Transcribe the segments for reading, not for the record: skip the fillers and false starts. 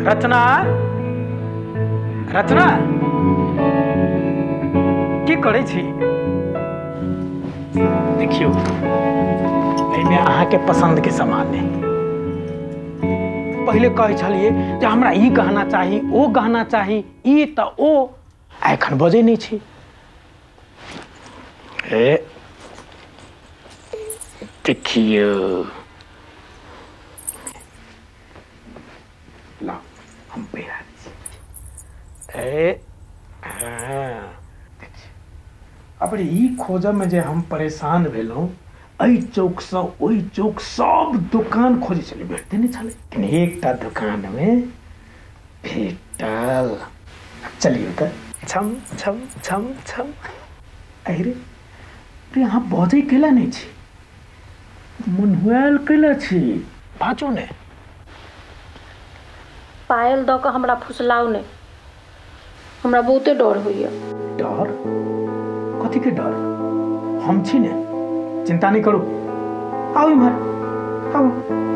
रचना रचना की करे छी? देखियो एहिमे अहाँके पसंद के सामान है। पहले कहे छलिए जे हमरा ई गहना चाही ओ गहना चाही ई त ओ एखन बजे नहीं छी। ए देखियो ला हम पहिरा ए अब ई खोज में जे हम परेशान भेलौं, एहि चौक से ओहि चौक सब दुकान खोजे छले, भेटते नहीं छले, लेकिन एकटा दुकान में भेटल। चलिए त छम छम छम छम। अरे यहाँ बजे केला नहीं छी, मुनहुआल केला छी, बाजो ने। पायल द के हमरा फुसलाउ ने, हमरा बहुते डर होइया। डर? कथी के डर? हम छी ने, चिंता नहीं करो। आओ इमहर आओ।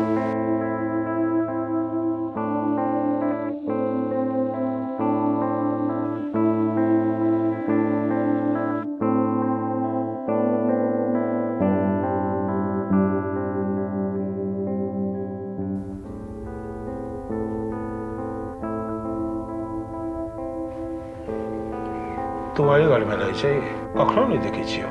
तुम्हारी घर में रही छै, कखनो नहीं देखी छियो।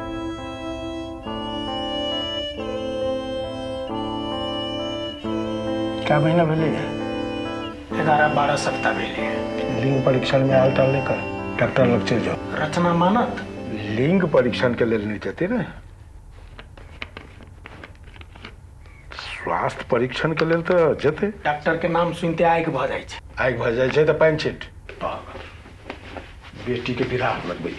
क्या महीना भेले? 11-12 सप्ताह भेले। लिंग परीक्षण में आल टाल नहीं कर, डॉक्टर लग चल जाओ। रचना मानत? लिंग परीक्षण के लेल नहीं जाते ना, स्वास्थ्य परीक्षण के लेल तो जते। डॉक्टर के नाम सुनते आग भ जाय छै। आग भ जाय छै त पानी छिट। बेटी के विराह लगबे।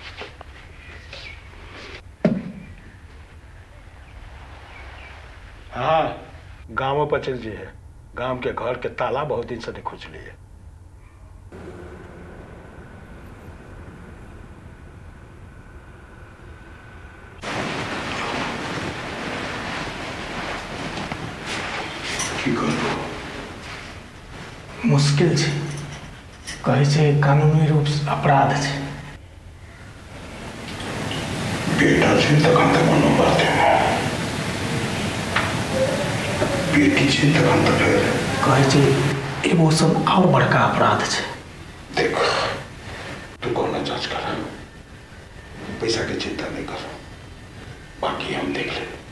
हाँ, गाँव पर चल जाइए, गांव के घर के ताला बहुत दिन से नहीं खोज लिए। मुश्किल छै, कहे छै कानूनी रूप से अपराध छै। बेटा छै तखन तक कोनो बात है, बेटी छै तखन तक फेर कहे छै एगो सब और बड़का अपराध छै। देख तू कोनो जांच कर, पैसा के चिंता नहीं कर, बाकी हम देख ले।